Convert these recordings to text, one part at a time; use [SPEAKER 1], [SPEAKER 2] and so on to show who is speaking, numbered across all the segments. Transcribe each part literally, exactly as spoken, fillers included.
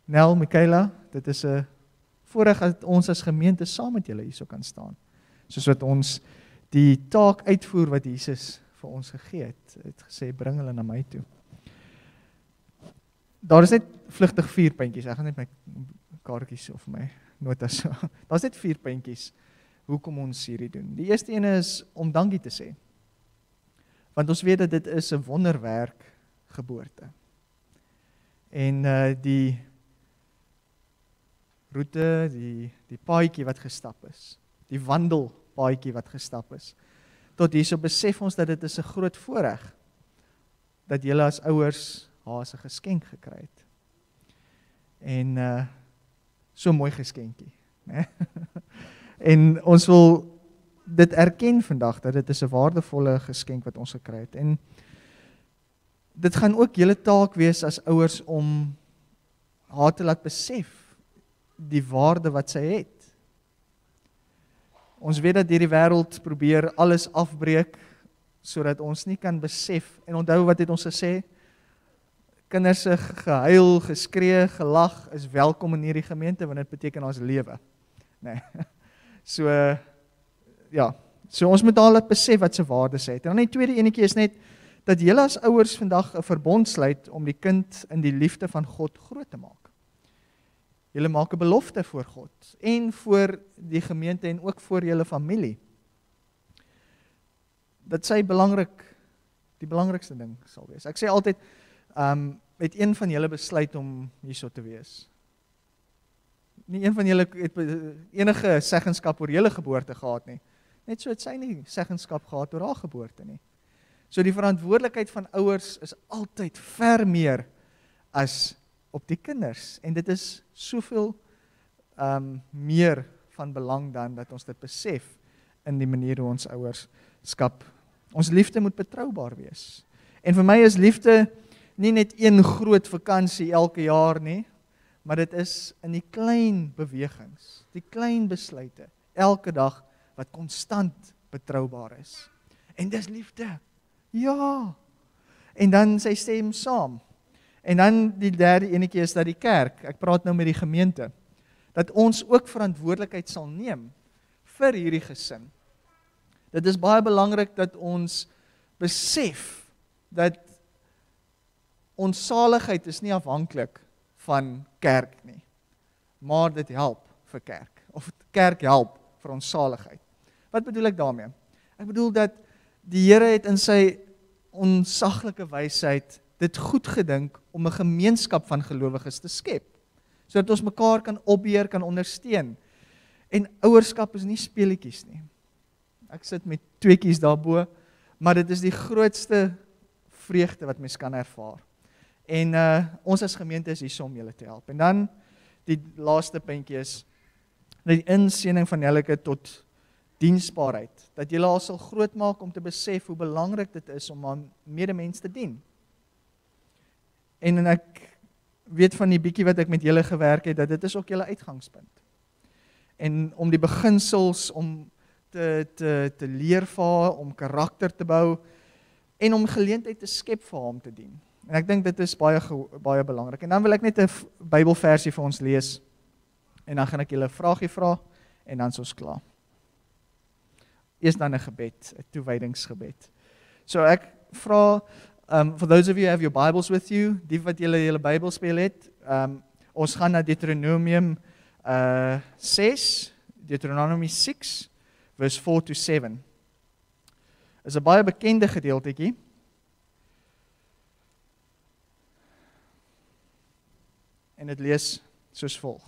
[SPEAKER 1] Nel, Michaela, dit is 'n voorreg dat ons as gemeente saam met julle hierso kan staan. Soos wat ons die taak uitvoer wat Jesus vir ons gegee het. Hy het gesê, bring hulle na my toe. Daar is net vlugtig vier puntjies. Ek gaan net my kaartjies of my notas so. Daar is net vier puntjies hoekom ons hierdie doen. Die eerste ene is om dankie te sê. Want ons weet dat dit is 'n wonderwerk geboorte. En uh, die roete, die, die paadjie wat gestap is, die wandelpaadjie wat gestap is, tot hierso besef ons dat dit is 'n groot voorreg, dat julle as ouers haar as 'n geskenk gekry het. En uh, so mooi geskenkie. Né? En ons wil dit erken vandag, dat dit is 'n waardevolle geskenk wat ons gekry het. En dit gaan ook julle taak wees as ouers om haar te laat besef die waarde wat sy het. Ons weet dat hierdie wêreld probeer alles afbreek, sodat ons nie kan besef, en onthou wat het ons gesê, kinders se gehuil, geskree, gelag is welkom in hierdie gemeente, want dit beteken ons lewe. Nee. So, ja, so ons moet al besef wat sy waarde sê. En dan die tweede enetjie is net, dat julle as ouers vandag 'n verbond sluit om die kind in die liefde van God groot te maak. Julle maak 'n belofte voor God en voor die gemeente en ook voor julle familie. Dat sy belangrik, die belangrikste ding sal wees. Ek sê altyd, um, het een van julle besluit om hierso te wees. Nie een van julle het enige seggenskap oor julle geboorte gehad nie. Net so het sy nie seggenskap gehad oor haar geboorte nie. So die verantwoordelikheid van ouers is altyd ver meer as op die kinders. En dit is soveel um, meer van belang dan dat ons dit besef in die manier hoe ons ouerskap. Ons liefde moet betroubaar wees. En vir my is liefde nie net een groot vakansie elke jaar nie, maar dit is in die klein bewegings, die klein besluite, elke dag wat konstant betroubaar is. En dis liefde. Ja. En dan sy stem saam. En dan die derde enetjie is dat die kerk, ek praat nou met die gemeente, dat ons ook verantwoordelikheid sal neem vir hierdie gesin. Dit is baie belangrik dat ons besef dat ons saligheid is nie afhanklik van kerk nie, maar dit help vir kerk, of kerk help vir ons saligheid. Wat bedoel ek daarmee? Ek bedoel dat die Here het in sy onsaglike wysheid dit goed gedink om 'n gemeenskap van gelowiges te skep, sodat ons mekaar kan opbeheer, kan ondersteun. En ouerskap is nie speletjies nie. Ek sit met tweeetjies daarbo, maar dit is die grootste vreugde wat mens kan ervaar. En uh, ons as gemeente is hier om julle te help. En dan die laaste puntjie is die insiening van elke tot diensbaarheid, dat julle al sal groot maak om te besef hoe belangrik dit is om aan medemens te dien. En, en ek weet van die bietjie wat ek met julle gewerk het, dat dit is ook julle uitgangspunt. En om die beginsels om te, te, te leer vir haar, om karakter te bou, en om geleentheid te skep vir haar om te dien. En ek dink dit is baie, baie belangrik. En dan wil ek net 'n Bybelversie vir ons lees, en dan gaan ek julle 'n vraagie vra, en dan is ons klaar. Eers dan 'n gebed, 'n toewydingsgebed. So ek vra, um, for those of you who have your Bibles with you, die wat julle julle Bybelspel het, um, ons gaan na Deuteronomium uh, ses, Deuteronomy six, verse four to seven. Is 'n baie bekende gedeeltetjie. En dit lees soos volg.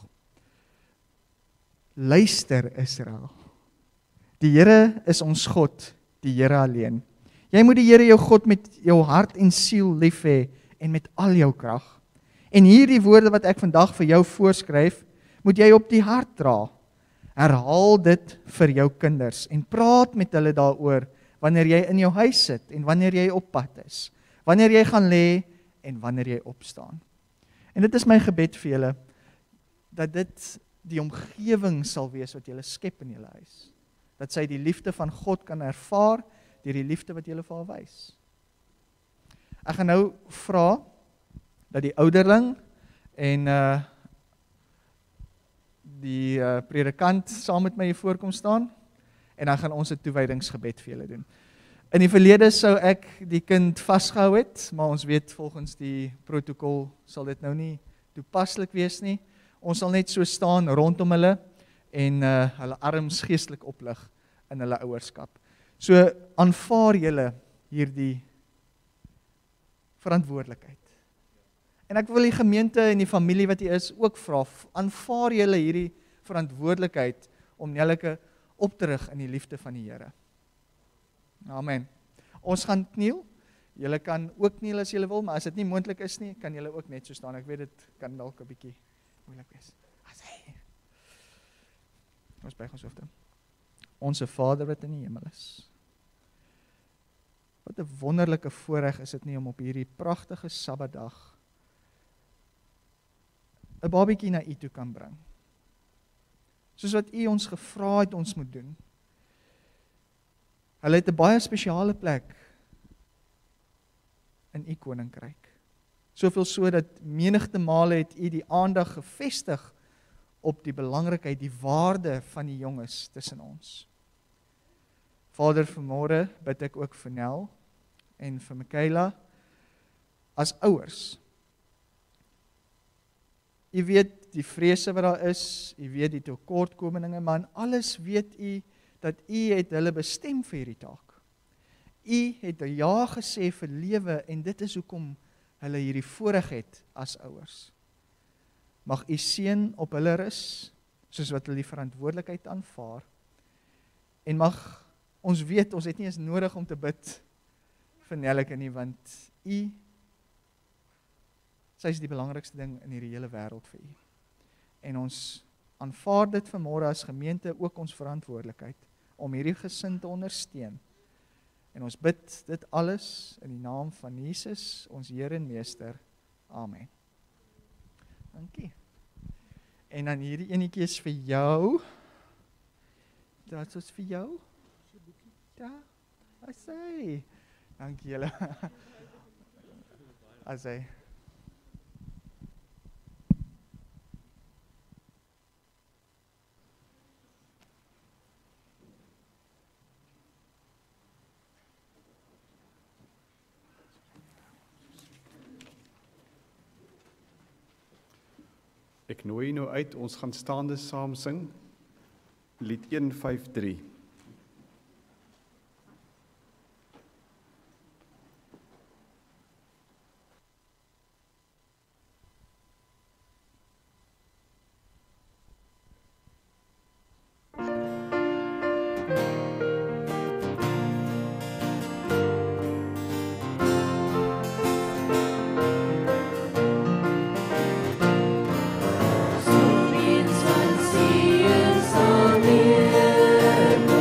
[SPEAKER 1] Luister Israel. Die Here is ons God, die Here alleen. Jy moet die Here jou God met jou hart en siel lief hê en met al jou krag. En hierdie woorde wat ek vandag vir jou voorskryf, moet jy op die hart dra. Herhaal dit vir jou kinders en praat met hulle daaroor wanneer jy in jou huis sit en wanneer jy op pad is, wanneer jy gaan lê en wanneer jy opstaan. En dit is my gebed vir julle, dat dit die omgewing sal wees wat julle skep in julle huis. Dat sy die liefde van God kan ervaar deur die liefde wat julle vir haar wys. Ek gaan nou vra dat die ouderling en uh, die uh, predikant saam met my hier voorkom staan en dan gaan ons 'n toewydingsgebed vir julle doen. In die verlede sou ek die kind vasgehou het, maar ons weet volgens die protokol sal dit nou nie toepaslik wees nie. Ons sal net so staan rondom hulle en uh, hulle arms geestelik oplig in hulle ouerskap. So aanvaar julle hierdie verantwoordelikheid. En ek wil die gemeente en die familie wat hier is ook vra, aanvaar julle hierdie verantwoordelikheid om Nelleke op te rig in die liefde van die Here. Amen. Ons gaan kniel. Julle kan ook kniel as julle wil, maar as dit nie moontlik is nie, kan julle ook net so staan. Ek weet dit kan dalk 'n bietjie moeilik wees. As hy. Ons buig ons hoofde. Onse Vader wat in die hemel is. Wat 'n wonderlike voorreg is dit nie om op hierdie pragtige Sabbatdag 'n babietjie na U toe kan bring. Soos wat U ons gevra het ons moet doen. Hulle het 'n baie spesiale plek in U koninkryk. Soveel so dat menigte male het U die aandag gefestig op die belangrikheid, die waarde van die jonges tussen ons. Vader, vanmôre bid ek ook vir Nel en vir Michaela as ouers. U weet die vrese wat daar is, U weet die tekortkominge, maar in alles weet U dat U het hulle bestem vir hierdie taak. U het ja gesê vir lewe en dit is hoekom hulle hierdie voorreg het as ouers. Mag U seën op hulle rus, soos wat hulle die verantwoordelikheid aanvaar. En mag ons weet, ons het nie eens nodig om te bid vir Nelleke nie, want U, sy is die belangrikste ding in hierdie hele wêreld vir U. En ons aanvaar dit vanmôre as gemeente ook ons verantwoordelikheid om hierdie gesin te ondersteun. En ons bid dit alles in die naam van Jesus, ons Here en Meester. Amen. Dankie. En dan hierdie enetjie is vir jou. Dit is vir jou. Ja, as hy. Dankie julle. As hy.
[SPEAKER 2] Ek nooi nou uit, ons gaan staande saam sing, lied een vyf drie.
[SPEAKER 3] Zo eens van zie je zal weer.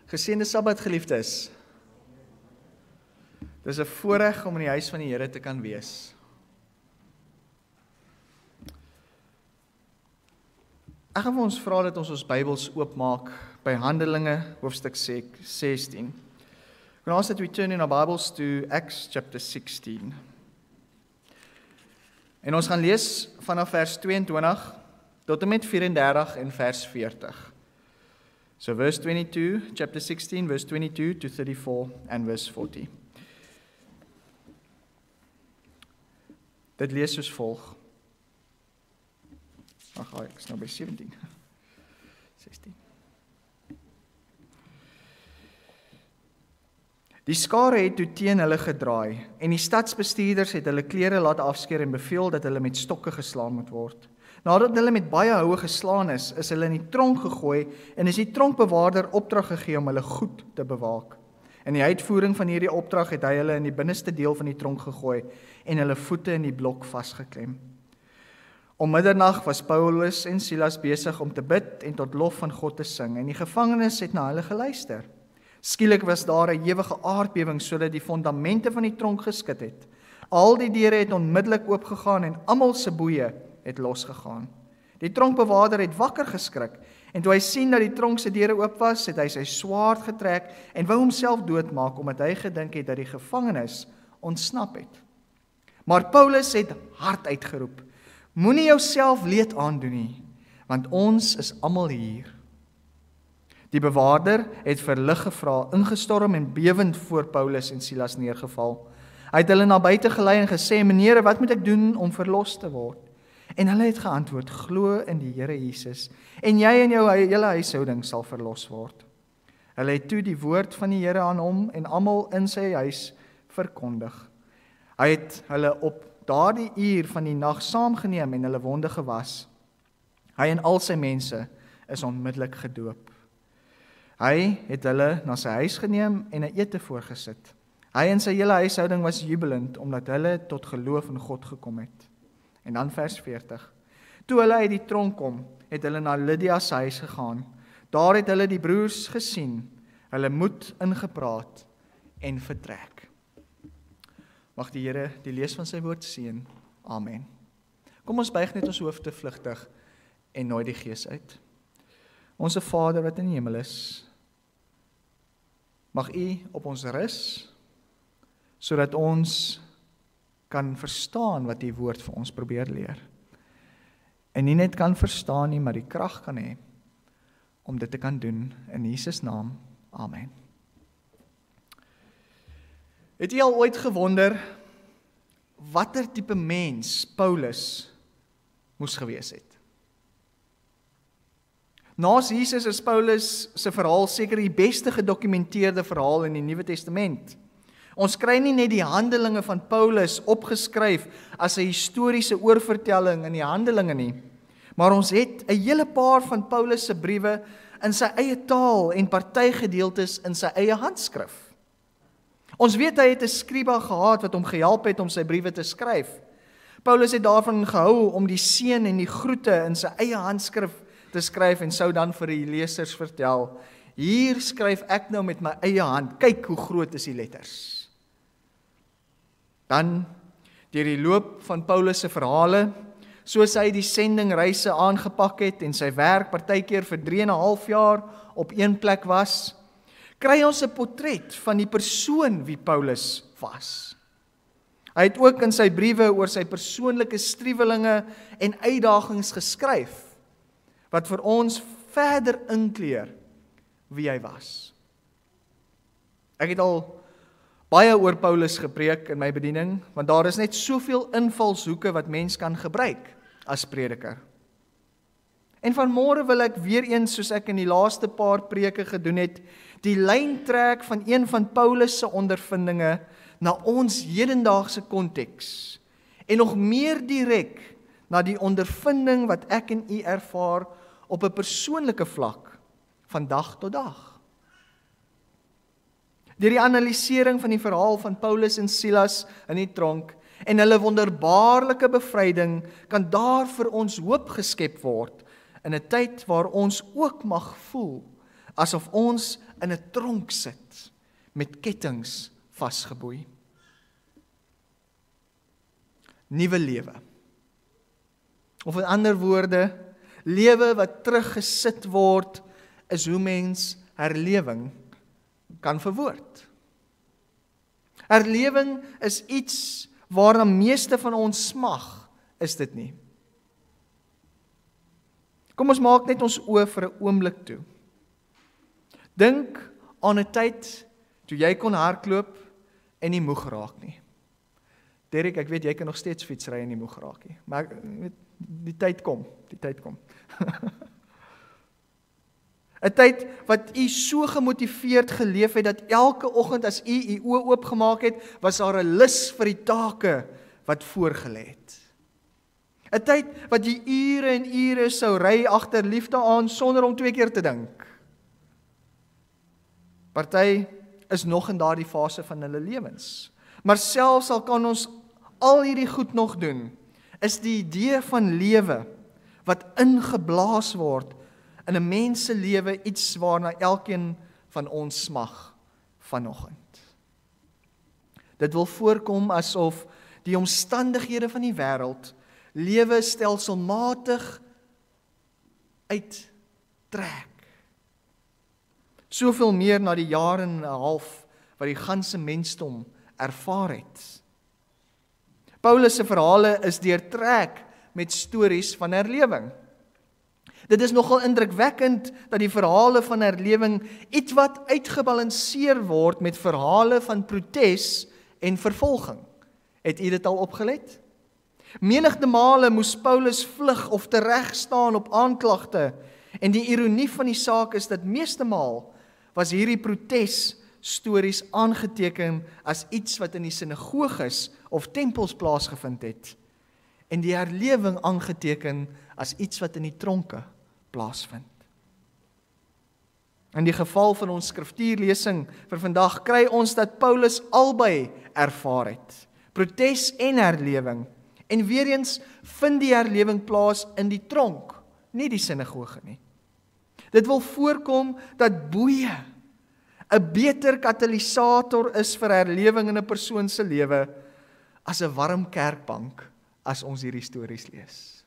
[SPEAKER 1] Geseënde Sabbat, geliefdes. Dis 'n voorreg om in die huis van die Here te kan wees. Ek gaan vir ons vra dat ons ons Bybels oopmaak by Handelinge hoofstuk sixteen. We're going to ask that we turn in our Bibles to Acts chapter sixteen. En ons gaan lees vanaf vers twenty-two tot en met thirty-four en vers forty. So verse twenty-two, chapter sixteen, verse twenty-two to thirty-four and verse forty. Dit lees soos volg. Ag, ek is nou by seventeen. sixteen. Die skare het toe teen hulle gedraai en die stadsbestuurders het hulle klere laat afskeer en beveel dat hulle met stokke geslaan moet word. Nadat hulle met baie houe geslaan is, is hulle in die tronk gegooi en is die tronkbewaarder opdrag gegee om hulle goed te bewaak. In die uitvoering van hierdie opdrag het hy hulle in die binneste deel van die tronk gegooi en hulle voete in die blok vasgeklem. Om middernag was Paulus en Silas besig om te bid en tot lof van God te sing en die gevangenes het na hulle geluister. Skielik was daar 'n ewige aardbewing sodat die fondamente van die tronk geskit het. Al die deure het onmiddellik oopgegaan en almal se boeye het losgegaan. Die tronkbewaarder het wakker geskrik en toe hy sien dat die tronk se deure oop was, het hy sy swaard getrek en wou homself doodmaak omdat hy gedink het dat die gevangenes ontsnap het. Maar Paulus het hard uitgeroep: "Moenie jouself leed aandoen nie, want ons is almal hier." Die bewaarder het verlig gevra, ingestorm en bewend voor Paulus en Silas neergeval. Hy het hulle na buite gelei en gesê: "Meneere, wat moet ek doen om verlos te word?" En hulle het geantwoord: "Glo in die Here Jesus, en jy en jou hele huishouding sal verlos word." Hulle het toe die woord van die Here aan hom en almal in sy huis verkondig. Hy het hulle op daardie uur van die nag saamgeneem en hulle wonde gewas. Hy en al sy mense is onmiddellik gedoop. Hy het hulle na sy huis geneem en 'n ete voorgesit. Hy en sy hele huishouding was jubelend omdat hulle tot geloof in God gekom het. En dan vers forty. Toe hulle uit die tronk kom, het hulle na Lydia se huis gegaan. Daar het hulle die broers gesien, hulle moed ingepraat en vertrek. Mag die Here die lees van sy woord seën. Amen. Kom ons buig net ons hoofde vlugtig en nooi die Gees uit. Onse Vader wat in die hemel is, mag U op ons rus, sodat ons kan verstaan wat die woord vir ons probeer leer. En nie net kan verstaan nie, maar die krag kan hê om dit te kan doen. In Jesus naam, amen. Het jy al ooit gewonder watter tipe mens Paulus moes gewees het? Naas Jesus is Paulus se verhaal seker die beste gedokumenteerde verhaal in die Nuwe Testament. Ons kry nie net die handelinge van Paulus opgeskryf as 'n historiese oorvertelling in die Handelinge nie, maar ons het 'n hele paar van Paulus se briewe in sy eie taal en party gedeeltes in sy eie handskrif. Ons weet hy het 'n skryba gehad wat hom gehelp het om sy briewe te skryf. Paulus het daarvan gehou om die seën en die groete in sy eie handskrif te skryf en sou dan vir die lesers vertel: "Hier skryf ek nou met my eie hand, kyk hoe groot is die letters." Dan, deur die loop van Paulus se verhale, soos hy die sendingreise aangepak het en sy werk partykeer vir drie en 'n half jaar op een plek was, kry ons 'n portret van die persoon wie Paulus was. Hy het ook in sy briewe oor sy persoonlike striwelinge en uitdagings geskryf, wat vir ons verder inkleer wie hy was. Ek het al baie oor Paulus gepreek in my bediening, want daar is net soveel invalshoeke wat mens kan gebruik as prediker. En vanmôre wil ek weer eens, soos ek in die laaste paar preke gedoen het, die lyn trek van een van Paulus se ondervindinge na ons hedendaagse konteks, en nog meer direk na die ondervinding wat ek en u ervaar op 'n persoonlike vlak van dag tot dag. Deur die analisering van die verhaal van Paulus en Silas in die tronk en hulle wonderbaarlike bevryding, kan daar vir ons hoop geskep word in 'n tyd waar ons ook mag voel asof ons in 'n tronk sit met kettinge vasgeboei. Nuwe lewe. Of in ander woorde, lewe wat teruggesit word, is hoe mens herlewing kan verwoord. Herlewing is iets waarna meeste van ons smag, is dit nie? Kom ons maak net ons oë vir 'n oomblik toe. Dink aan 'n tyd toe jy kon hardloop en nie moeg raak nie. Derek, ek weet jy kan nog steeds fietsry en nie moeg raak nie, maar ek weet, die tyd kom, die tyd kom. 'n Tyd wat u so gemotiveerd geleef het, dat elke oggend as u u oë oopgemaak het, was daar 'n lus vir die take wat voorgelê het. 'n Tyd wat jy ure en ure sou ry agter liefde aan, sonder om twee keer te dink. Party is nog in daardie fase van hulle lewens. Maar selfs al kan ons al hierdie goed nog doen, is die idee van lewe wat ingeblaas word in 'n mens se lewe iets waarna elkeen van ons smag vanoggend. Dit wil voorkom asof die omstandighede van die wêreld lewe stelselmatig uittrek. Soveel meer na die jare en 'n half wat die ganse mensdom ervaar het. Paulus se verhale is deurtrek met stories van herlewing. Dit is nogal indrukwekkend dat die verhale van herlewing ietwat uitgebalanseer word met verhale van protes en vervolging. Het u dit al opgelet? Menigte male moes Paulus vlug of teregstaan op aanklagte, en die ironie van die saak is dat meeste maal was hierdie protes stories aangeteken as iets wat in die sinagoges of tempels plaasgevind het, en die herlewing aangeteken as iets wat in die tronke plaasvind. In die geval van ons skriftuurlesing vir vandag kry ons dat Paulus albei ervaar het, protes en herlewing, en weer eens vind die herlewing plaas in die tronk, nie die sinagoge nie. Dit wil voorkom dat boeye 'n beter katalisator is vir herlewing in 'n persoon se lewe as 'n warm kerkbank as ons hierdie stories lees.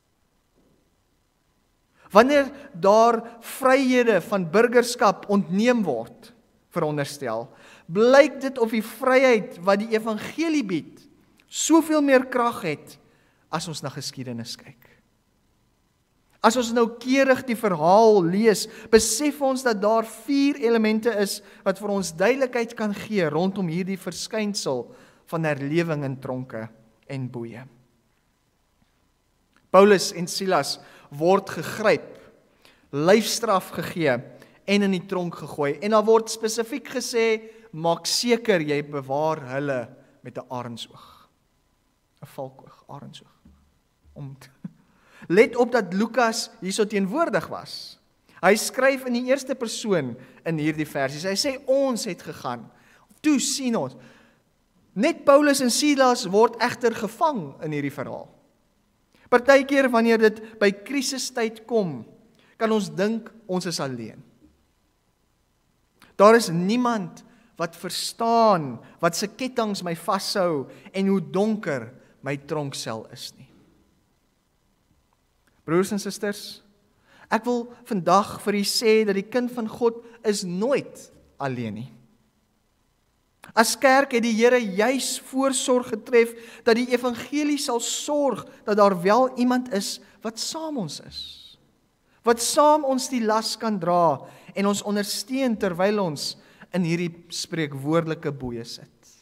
[SPEAKER 1] Wanneer daar vryhede van burgerskap ontneem word, veronderstel, blyk dit of die vryheid wat die evangelie bied, soveel meer krag het as ons na geskiedenis kyk. As ons noukeurig die verhaal lees, besef ons dat daar vier elemente is wat vir ons duidelikheid kan gee rondom hierdie verskynsel van herlewing in tronke en boeye. Paulus en Silas word gegryp, lyfstraf gegee en in die tronk gegooi. En daar word spesifiek gesê, maak seker jy bewaar hulle met 'n arendsoog. 'n Valkoog, arendsoog. Om te Let op dat Lukas hierso teenwoordig was. Hy skryf in die eerste persoon in hierdie versies. Hy sê ons het gegaan. Toe sien ons. Net Paulus en Silas word egter gevang in hierdie verhaal. Partykeer wanneer dit by krisistyd kom, kan ons dink ons is alleen. Daar is niemand wat verstaan wat se kettinge my vashou en hoe donker my tronksel is nie. Broers en susters, ek wil vandag vir u sê dat die kind van God is nooit alleen nie. As kerk het die Here juis voorsorg getref dat die evangelie sal sorg dat daar wel iemand is wat saam ons is. Wat saam ons die las kan dra en ons ondersteun terwyl ons in hierdie spreekwoordelike boeye sit.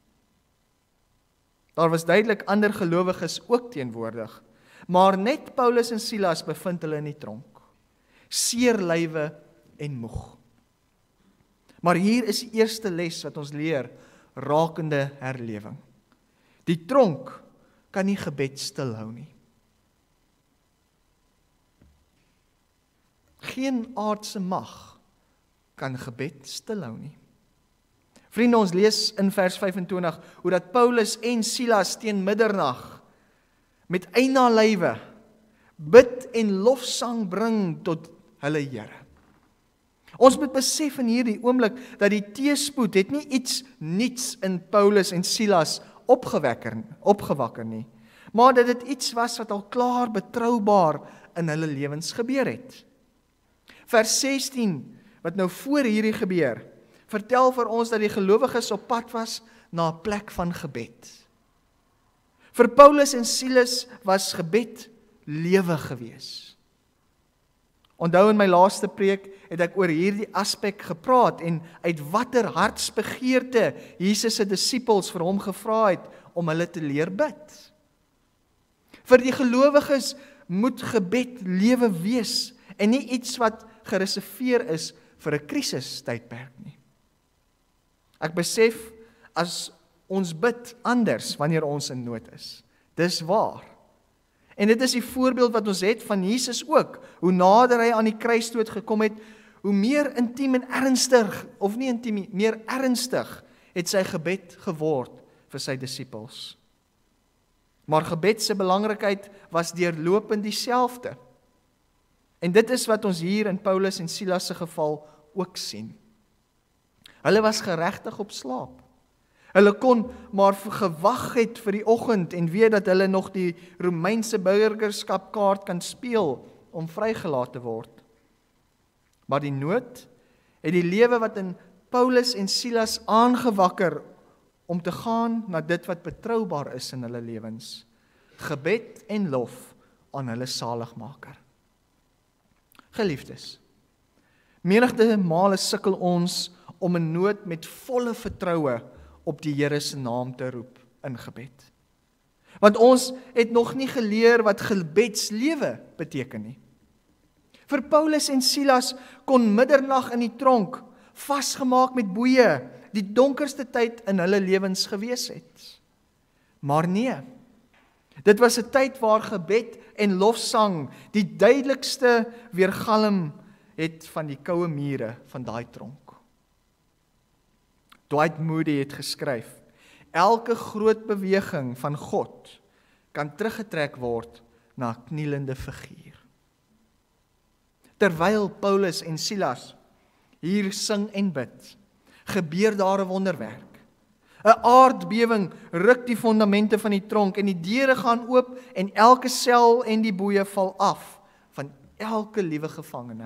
[SPEAKER 1] Daar was duidelik ander gelowiges ook teenwoordig. Maar net Paulus en Silas bevind hulle in die tronk, seer lywe en moeg. Maar hier is die eerste les wat ons leer rakende herlewing. Die tronk kan nie gebed stilhou nie. Geen aardse mag kan gebed stilhou nie. Vriende, ons lees in vers vyf-en-twintig hoe dat Paulus en Silas teen middernag met eina lywe bid en lofsang bring tot hulle Here. Ons moet besef in hierdie oomblik dat die teëspoed het nie iets niets in Paulus en Silas opgewekker, opgewakker nie, maar dat dit iets was wat al klaar betroubaar in hulle lewens gebeur het. Vers sestien, wat nou voor hierdie gebeur, vertel vir ons dat die gelowiges op pad was na 'n plek van gebed. Vir Paulus en Silas was gebed lewe gewees. Onthou in my laaste preek het ek oor hierdie aspek gepraat en uit watter hartsbegeerte Jesus se disippels vir hom gevra het om hulle te leer bid. Vir die gelowiges moet gebed lewe wees en nie iets wat gereserveer is vir 'n krisistydperk nie. Ek besef as ons bid anders wanneer ons in nood is. Dis waar. En dit is die voorbeeld wat ons het van Jesus ook. Hoe nader hy aan die kruisdood gekom het, hoe meer intiem en ernstig, of nie intiem, meer ernstig het sy gebed geword vir sy disippels. Maar gebed se belangrikheid was deurlopend dieselfde. En dit is wat ons hier in Paulus en Silas se geval ook sien. Hulle was geregtig op slaap. Hulle kon maar gewag het vir die oggend en weet dat hulle nog die Romeinse burgerskapkaart kan speel om vrygelaat te word. Maar die nood het die lewe wat in Paulus en Silas aangewakker om te gaan na dit wat betroubaar is in hulle lewens. Gebed en lof aan hulle saligmaker. Geliefdes, menigte male sukkel ons om in nood met volle vertroue op die Here se naam te roep in gebed. Want ons het nog nie geleer wat gebedslewe beteken nie. Vir Paulus en Silas kon middernag in die tronk, vasgemaak met boeye, die donkerste tyd in hulle lewens gewees het. Maar nee, dit was 'n tyd waar gebed en lofsang die duidelikste weergalm het van die koue mure van daai tronk. Dwight Moody het geskryf, elke groot beweging van God kan teruggetrek word na 'n knielende figuur. Terwyl Paulus en Silas hier sing en bid, gebeur daar 'n wonderwerk. 'n Aardbewing ruk die fondamente van die tronk en die deure gaan oop en elke sel en die boeye val af van elke liewe gevangene.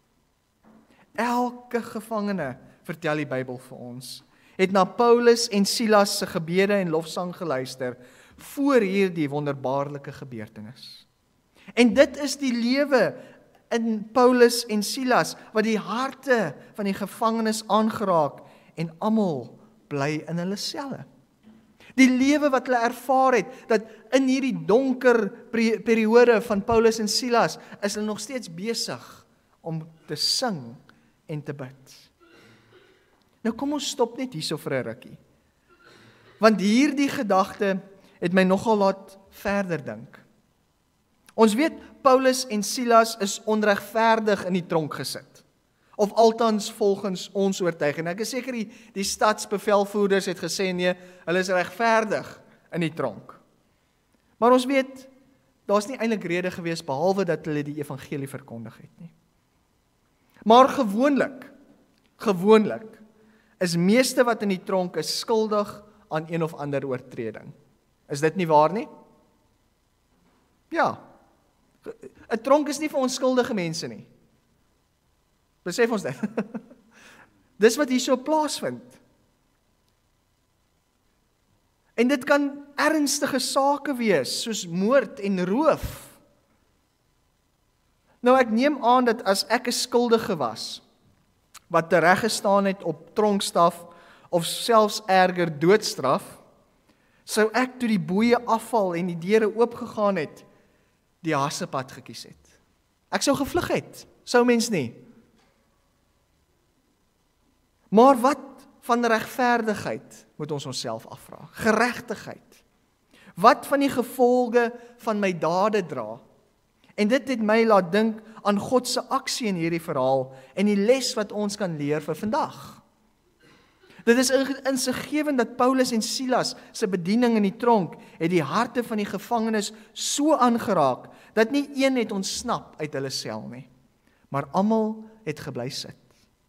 [SPEAKER 1] Elke gevangene, vertel die Bybel vir ons, het na Paulus en Silas se gebede en lofsang geluister voor hierdie wonderbaarlike gebeurtenis. En dit is die lewe in Paulus en Silas wat die harte van die gevangenes aangeraak en almal bly in hulle selle. Die lewe wat hulle ervaar het, dat in hierdie donker periode van Paulus en Silas is hulle nog steeds besig om te sing en te bid. Nou kom ons stop net hierso vir 'n rukkie. Want hierdie gedagte het my nogal laat verder dink. Ons weet Paulus en Silas is onregverdig in die tronk gesit. Of althans volgens ons oortuiging. Ek is seker die, die stadsbevelvoerders het gesê nee, hulle is regverdig in die tronk. Maar ons weet, daar's nie eintlik rede gewees behalwe dat hulle die evangelie verkondig het nie. Maar gewoonlik, gewoonlik, is meeste wat in die tronk is skuldig aan een of ander oortreding. Is dit nie waar nie? Ja. 'n Tronk is nie vir onskuldige mense nie. Besef ons dit. Dis wat hier so plaasvind. En dit kan ernstige sake wees, soos moord en roof. Nou ek neem aan dat as ek 'n skuldige was, wat tereggestaan het op tronkstraf of selfs erger doodstraf, sou ek toe die boeye afval en die deure oopgegaan het, die hassepad gekies het. Ek sou gevlug het, sou mens nie. Maar wat van regverdigheid moet ons onsself afvra? Geregtigheid. Wat van die gevolge van my dade dra? En dit het my laat dink aan God se aksie in hierdie verhaal en die les wat ons kan leer vir vandag. Dit is insiggewend dat Paulus en Silas se bediening in die tronk het die harte van die gevangenes so aangeraak dat nie een het ontsnap uit hulle sel nie, maar almal het gebly sit.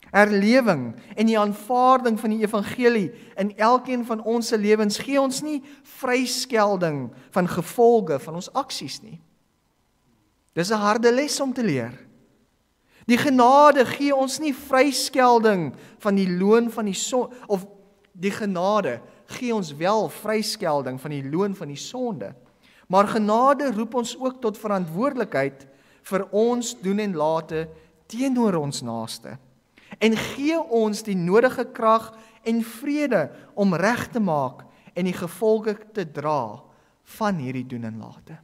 [SPEAKER 1] Herlewing en die aanvaarding van die evangelie in elkeen van ons se lewens gee ons nie vryskelding van gevolge van ons aksies nie. Dis 'n harde les om te leer. Die genade gee ons nie vryskelding van die loon van die sonde, of die genade gee ons wel vryskelding van die loon van die sonde. Maar genade roep ons ook tot verantwoordelikheid vir ons doen en late teenoor ons naaste. En gee ons die nodige krag en vrede om reg te maak en die gevolge te dra van hierdie doen en late.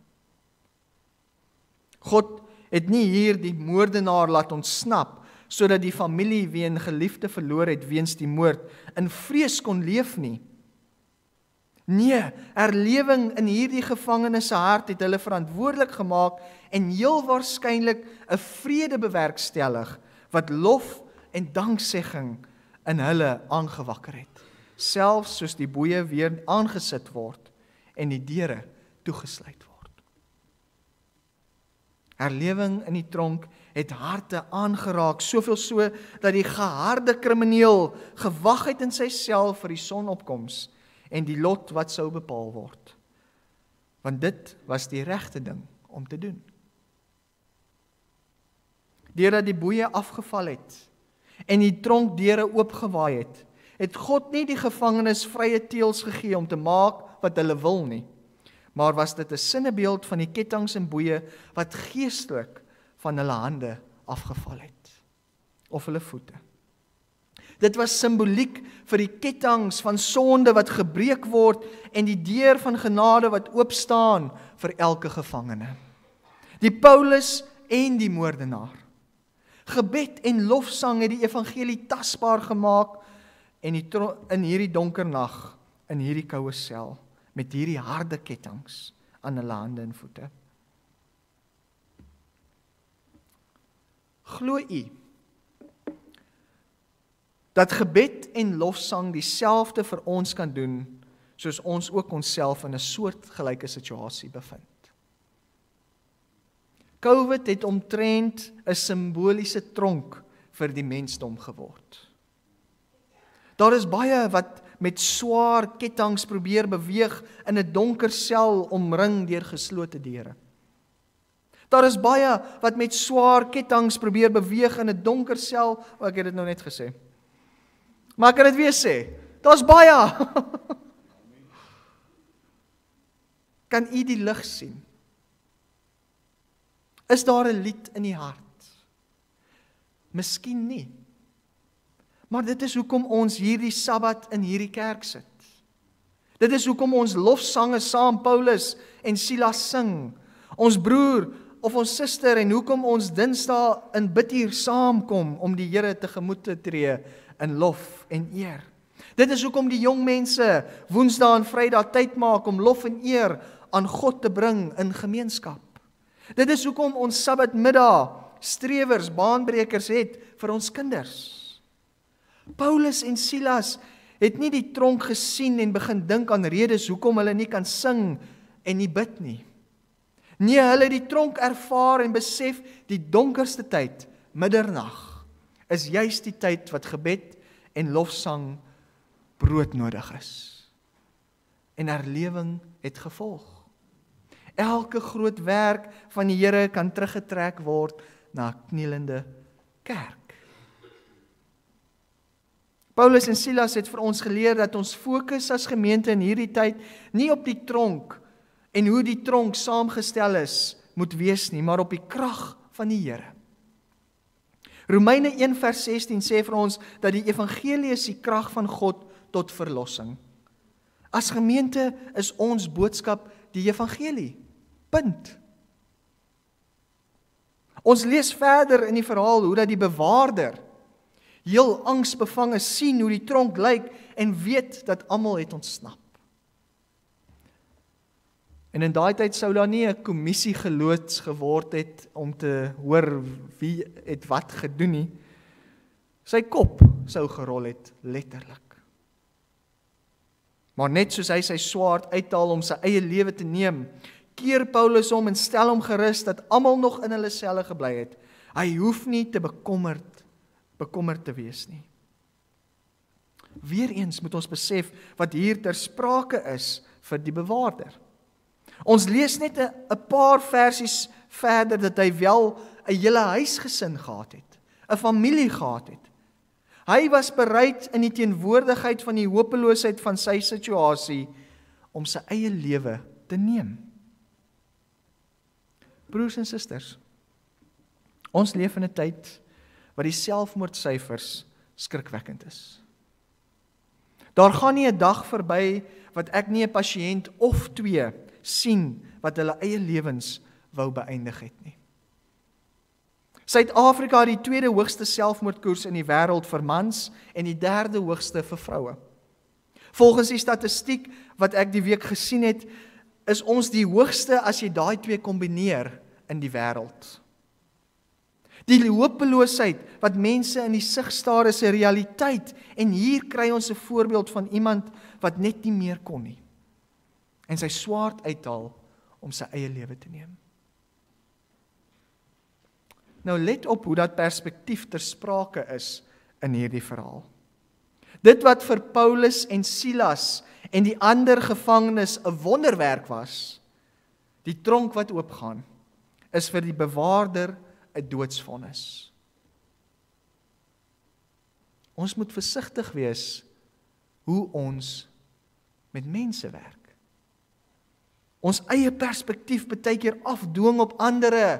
[SPEAKER 1] God het nie hier die moordenaar laat ontsnap, sodat die familie wie 'n geliefde verloor het weens die moord, in vrees kon leef nie. Nee, herlewing in hierdie gevangenes se hart het hulle verantwoordelik gemaak en heel waarskynlik 'n vrede bewerkstellig, wat lof en danksegging in hulle aangewakker het, selfs soos die boeye weer aangesit word en die deure toegesluit word. Herlewing in die tronk het harte aangeraak, soveel so dat die geharde krimineel gewag het in sy sel vir die sonopkoms en die lot wat sou bepaal word. Want dit was die regte ding om te doen. Deurdat die boeye afgeval het en die tronkdeure oopgewaai het, het God nie die gevangenes vrye teels gegee om te maak wat hulle wil nie, maar was dit 'n sinnebeeld van die kettinge en boeye wat geestelik van hulle hande afgeval het, of hulle voete. Dit was simboliek vir die kettinge van sonde wat gebreek word en die deur van genade wat oopstaan vir elke gevangene. Die Paulus en die moordenaar. Gebed en lofsang het die evangelie tasbaar gemaak en die tro- in hierdie donker nag, in hierdie koue sel, met hierdie harde kettinge aan hulle hande en voete. Glo u dat gebed en lofsang dieselfde vir ons kan doen, soos ons ook onsself in 'n soortgelyke situasie bevind? COVID het omtrent 'n simboliese tronk vir die mensdom geword. Daar is baie wat met swaar kettinge probeer beweeg in 'n donker sel omring deur geslote deure. Daar is baie wat met swaar kettinge probeer beweeg in 'n donker sel, oh, ek het dit nou net gesê. Maar ek kan dit weer sê, daar's baie. Kan u die lig sien? Is daar 'n lied in die hart? Miskien nie. Maar dit is hoekom ons hierdie Sabbat in hierdie kerk sit. Dit is hoekom ons lofsange saam Paulus en Silas sing. Ons broer of ons suster en hoekom ons Dinsdae in bidtuur saamkom om die Here tegemoet te tree in lof en eer. Dit is hoekom die jong mense Woensdae en Vrydag tyd maak om lof en eer aan God te bring in gemeenskap. Dit is hoekom ons Sabbatmiddag strewers, baanbrekers het vir ons kinders. Paulus en Silas het nie die tronk gesien en begin dink aan redes hoekom hulle nie kan sing en nie bid nie. Nee, hulle het die tronk ervaar en besef die donkerste tyd, middernag, is juis die tyd wat gebed en lofsang broodnodig is. En herlewing het gevolg. Elke groot werk van die Here kan teruggetrek word na 'n knielende kerk. Paulus en Silas het vir ons geleer dat ons fokus as gemeente in hierdie tyd nie op die tronk en hoe die tronk saamgestel is moet wees nie, maar op die krag van die Here. Romeine een vers sestien sê vir ons dat die evangelie is die krag van God tot verlossing. As gemeente is ons boodskap die evangelie. Punt. Ons lees verder in die verhaal hoe dat die bewaarder heel angsbevange sien hoe die tronk lyk en weet dat almal het ontsnap. En in daai tyd sou daar nie 'n kommissie geloods geword het om te hoor wie het wat gedoen nie. Sy kop sou gerol het, letterlik. Maar net soos hy sy swaard uithaal om sy eie lewe te neem, keer Paulus hom en stel hom gerus dat almal nog in hulle selle gebly het. Hy hoef nie te bekommerd, bekommerd te wees nie. Weereens moet ons besef wat hier ter sprake is vir die bewaarder. Ons lees net 'n 'n paar versies verder dat hy wel 'n hele huisgesin gehad het, 'n familie gehad het. Hy was bereid in die teenwoordigheid van die hopeloosheid van sy situasie om sy eie lewe te neem. Broers en susters, ons leef in 'n tyd waar die selfmoordsyfers skrikwekkend is. Daar gaan nie 'n dag verby wat ek nie 'n pasiënt of twee sien wat hulle eie lewens wou beëindig het nie. Suid-Afrika het die tweede hoogste selfmoordkoers in die wêreld vir mans en die derde hoogste vir vroue. Volgens die statistiek wat ek die week gesien het, is ons die hoogste as jy daai twee kombineer in die wêreld. Die hopeloosheid wat mense in die sig staar is 'n realiteit en hier kry ons 'n voorbeeld van iemand wat net nie meer kon nie en sy swaard uithaal om sy eie lewe te neem. Nou let op hoe dat perspektief ter sprake is in hierdie verhaal. Dit wat vir Paulus en Silas en die ander gevangenes 'n wonderwerk was, die tronk wat oopgaan, is vir die bewaarder 'n doodsvonnis. Ons moet versigtig wees hoe ons met mense werk. Ons eie perspektief baie keer afdwing op ander.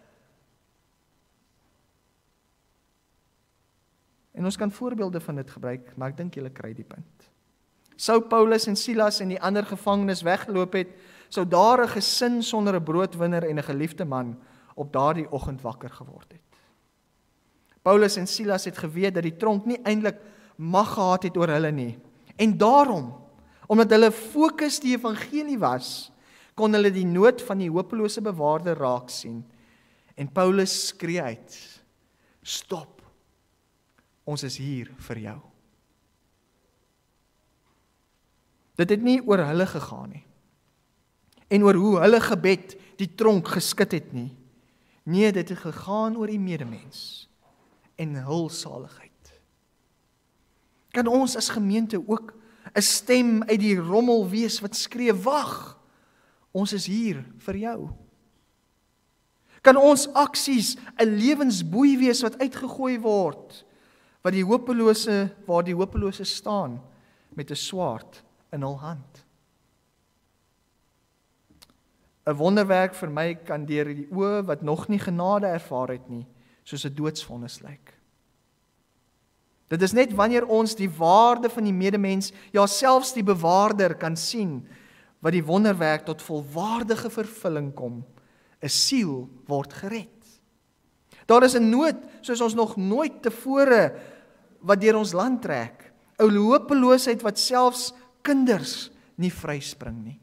[SPEAKER 1] En ons kan voorbeelde van dit gebruik, maar ek dink julle kry die punt. Sou Paulus en Silas en die ander gevangenes weggeloop het, sou daar 'n gesin sonder 'n broodwinner en 'n geliefde man op daardie oggend wakker geword het. Paulus en Silas het geweet dat die tronk nie eintlik mag gehad het oor hulle nie. En daarom, omdat hulle fokus die evangelie was, kon hulle die nood van die hopelose bewaarder raak sien. En Paulus skree uit, stop, ons is hier vir jou. Dit het nie oor hulle gegaan nie. En oor hoe hulle gebed die tronk geskit het nie. Nee, dit het gegaan oor die medemens en hul saligheid. Kan ons as gemeente ook 'n stem uit die rommel wees wat skree, wag, ons is hier vir jou. Kan ons aksies 'n lewensboei wees wat uitgegooi word, wat die hopelose, waar die hopelose staan met 'n swaard in hul hand. 'n Wonderwerk vir my kan deur die oë wat nog nie genade ervaar het nie, soos 'n doodsvonnis lyk. Dit is net wanneer ons die waarde van die medemens, ja selfs die bewaarder kan sien, wat die wonderwerk tot volwaardige vervulling kom. 'n Siel word gered. Daar is 'n nood soos ons nog nooit tevore wat deur ons land trek. 'n Hopeloosheid wat selfs kinders nie vryspring nie.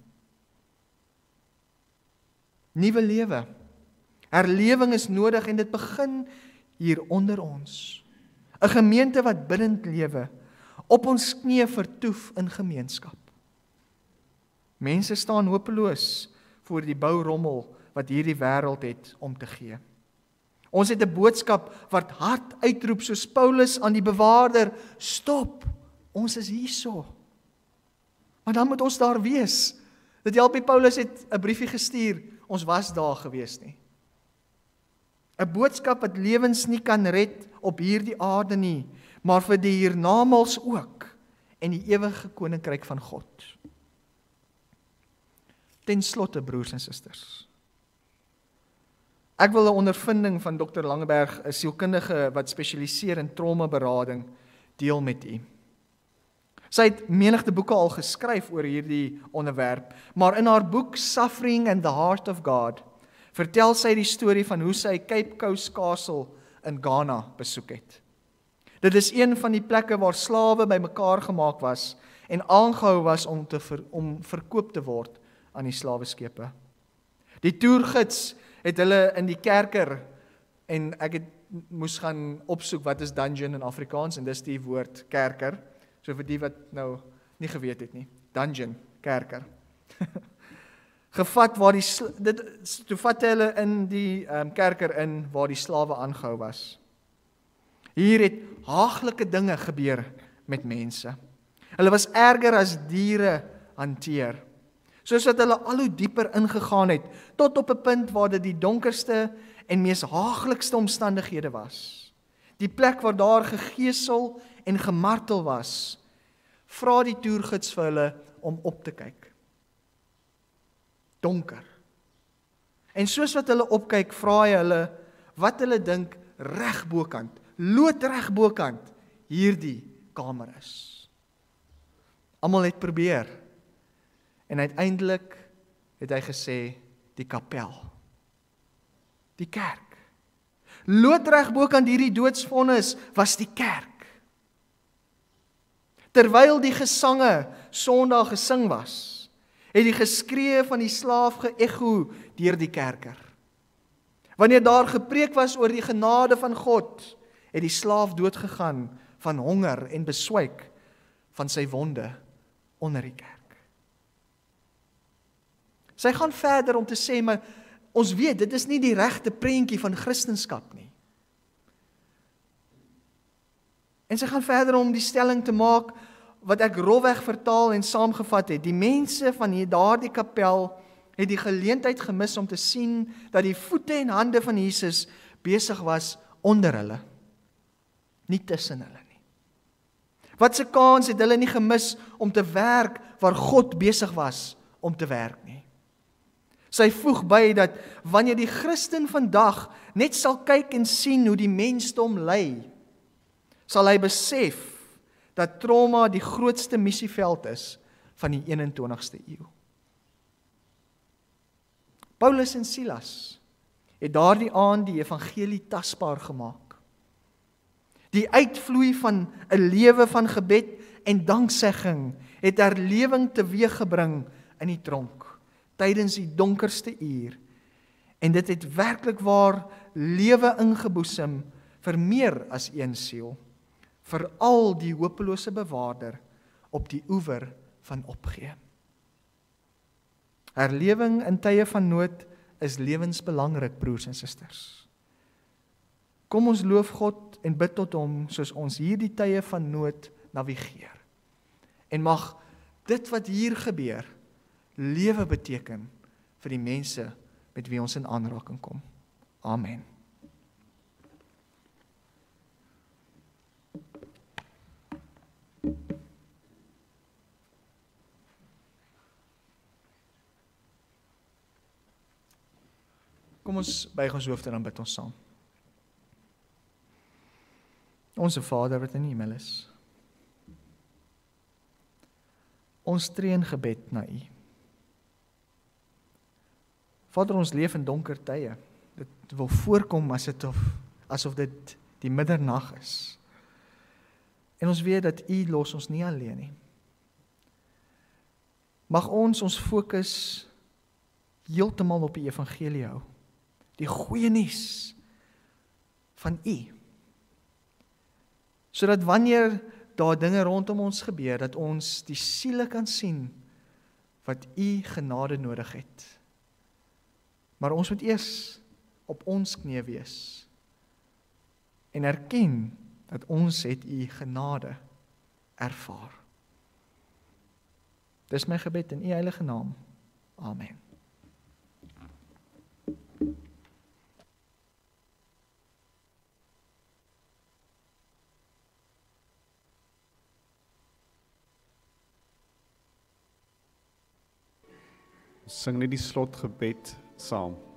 [SPEAKER 1] Nuwe lewe. Herlewing is nodig en dit begin hier onder ons. 'n Gemeente wat bidend lewe, op ons knieë vertoef in gemeenskap. Mense staan hopeloos voor die bourommel wat hierdie wêreld het om te gee. Ons het 'n boodskap wat hard uitroep soos Paulus aan die bewaarder, stop, ons is hierso. Maar dan moet ons daar wees. Dit help nie Paulus het 'n briefie gestuur, ons was daar gewees nie. 'n Boodskap wat lewens nie kan red op hierdie aarde nie, maar vir die hiernamaals ook en die ewige koninkryk van God. Ten slotte, broers en susters, ek wil 'n ondervinding van dokter Langeberg, 'n sielkundige wat spesialiseer in traumaberading, deel met u. Sy het menigte boeke al geskryf oor hierdie onderwerp, maar in haar boek Suffering and the Heart of God vertel sy die storie van hoe sy Cape Coast Castle in Ghana besoek het. Dit is een van die plekke waar slawe bymekaar gemaak was en aangehou was om, te ver, om verkoop te word aan die slaweskepe. Die toergids het hulle in die kerker, en ek het moes gaan opsoek wat is dungeon in Afrikaans, en dis die woord kerker, so vir die wat nou nie geweet het nie, dungeon, kerker. Gevat waar die, dit, toe vat hulle in die um, kerker in waar die slawe aangehou was. Hier het haaglike dinge gebeur met mense. Hulle was erger as diere hanteer. Soos wat hulle al hoe dieper ingegaan het, tot op 'n punt waar dit die donkerste en mees haaglikste omstandighede was. Die plek waar daar gegeesel en gemartel was, vra die toergids vir hulle om op te kyk. Donker. En soos wat hulle opkyk, vra hy hulle wat hulle dink reg bokant, loodreg bokant, hierdie kamer is. Almal het probeer. En uiteindelik het hy gesê, die kapel. Die kerk. Loodreg bokant hierdie doodsvonnis was die kerk. Terwyl die gesange Sondag gesing was, het die geskree van die slaaf geëcho deur die kerker. Wanneer daar gepreek was oor die genade van God, het die slaaf doodgegaan van honger en beswyk van sy wonde onder die kerk. Sy gaan verder om te sê, maar ons weet, dit is nie die regte prentjie van Christendom nie. En sy gaan verder om die stelling te maak, wat ek rofweg vertaal en saamgevat het. Die mense van daardie kapel het die geleentheid gemis om te sien dat die voete en hande van Jesus besig was onder hulle, nie tussen hulle nie. Wat se kans het hulle nie gemis om te werk waar God besig was om te werk nie. Sy voeg by dat wanneer die Christen vandag net sal kyk en sien hoe die mensdom ly, sal hy besef dat trauma die grootste missieveld is van die eenentwintigste eeu. Paulus en Silas het daardie aand die evangelie tasbaar gemaak. Die uitvloei van 'n lewe van gebed en danksegging het herlewing teweeggebring in die tronk tydens die donkerste uur, en dit het werklik waar lewe ingeboesem vir meer as een siel, vir al die hopelose bewaarder op die oewer van opgee. Herlewing in tye van nood is lewensbelangrik, broers en susters. Kom ons loof God en bid tot hom soos ons hierdie tye van nood navigeer. En mag dit wat hier gebeur, lewe beteken vir die mense met wie ons in aanraking kom. Amen. Kom ons buig ons hoofde en dan bid ons saam. Onse Vader wat in die hemel is, ons tree in gebed na U. Vader, ons leef in donker tye. Dit wil voorkom as dit of, asof dit die middernag is. En ons weet dat U los ons nie alleen nie. Mag ons ons fokus heeltemal op die evangelie hou. Die goeie nuus van U. Sodat wanneer daar dinge rondom ons gebeur, dat ons die siele kan sien wat U genade nodig het. Maar ons moet eers op ons knieë wees en erken dat ons het U genade ervaar. Dis my gebed in U heilige naam. Amen.
[SPEAKER 2] Sing net die slotgebed saam.